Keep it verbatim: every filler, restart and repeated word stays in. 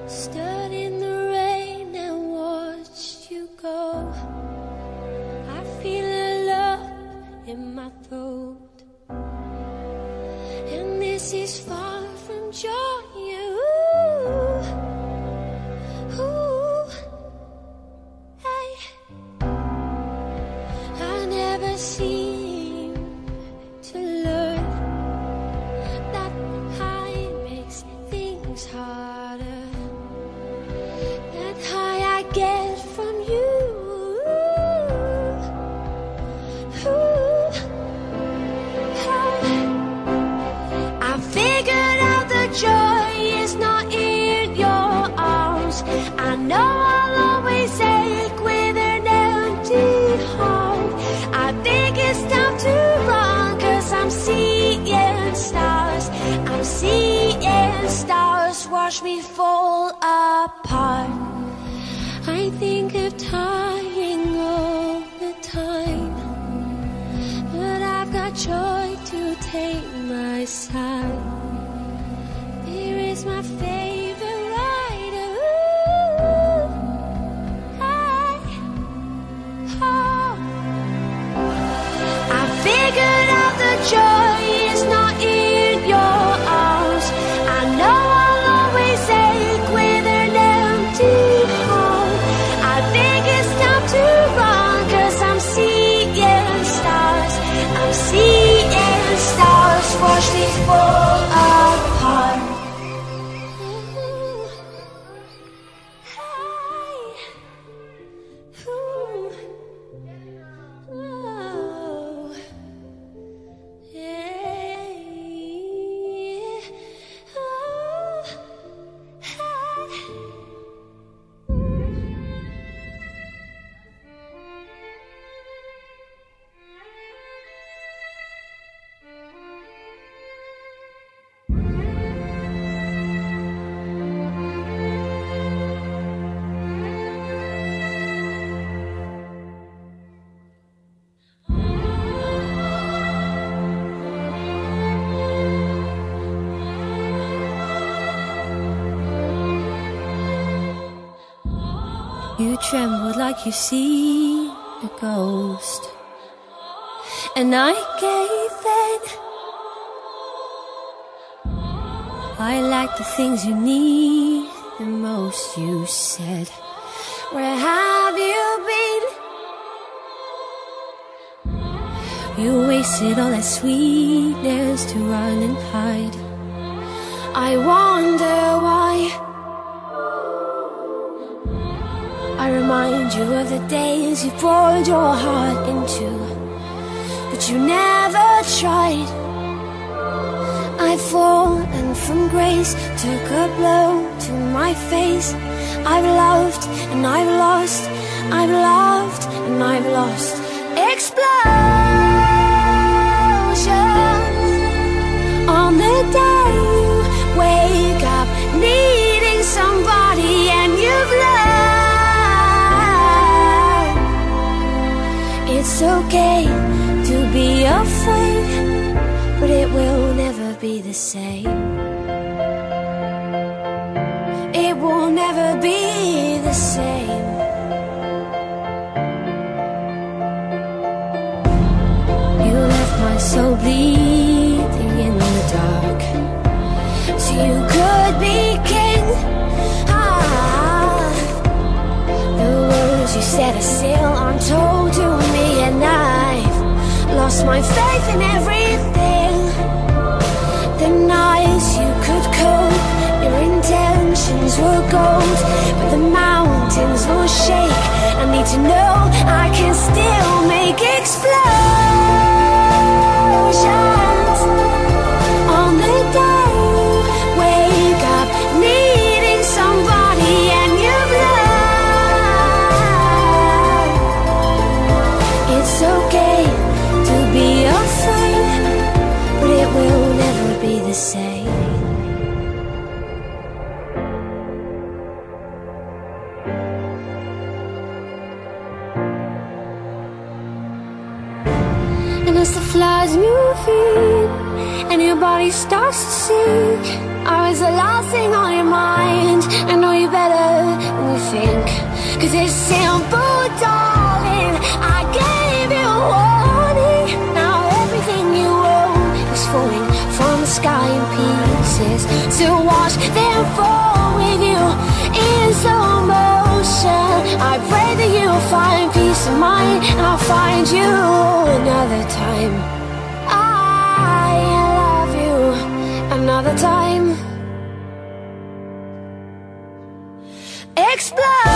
Stood in the rain and watched you go. I feel a lump in my throat, and this is far from joy. Ooh, ooh, hey. I never seem to learn that high makes things harder. That high I get from you. Ooh, hey. I figured out the joy is not in your arms. I know I'll always ache with an empty heart. I think it's time to run, 'cause I'm seeing stars. I'm seeing stars watch me fall apart. I think of dying all the time, but I've got joy to take my side. Here is my favorite writer. Ooh, hey, oh. I figured out the joy is not in your arms. I know I'll always ache with an empty heart. I think it's time to run, 'cause I'm seeing stars. I'm seeing stars watch me fall apart. Ooh, hey, ooh, oh, yeah, oh, hey. You trembled like you see a ghost, and I gave in. I like the things you need the most, you said. Where have you been? You wasted all that sweetness to run and hide. I wonder why. I remind you of the days you poured your heart into, but you never tried. I've fallen from grace, took a blow to my face. I've loved and I've lost, I've loved and I've lost. Explosions on the day you wake up needing somebody and you've learned it's okay to be afraid, but it will never be the same. It will never be the same. You left my soul bleeding in the dark, so you could be king. Ah, the words you said are still untold to me, and I've lost my faith in everything. The nights you could cope, your intentions were gold, but the mountains will shake. I need to know I can still make explosions on the day you wake up needing somebody and you've learned it's okay to be afraid, but it will never be the same. And as the floods move in and your body starts to sink, I was the last thing on your mind. I know you better than you think, 'cause it's simple, darling. I gave you a warning. Now everything you own is falling from the sky in pieces, to watch them fall with you in slow motion. I pray that you'll find peace of mind, and I'll find you another time. I love you another time. Explode.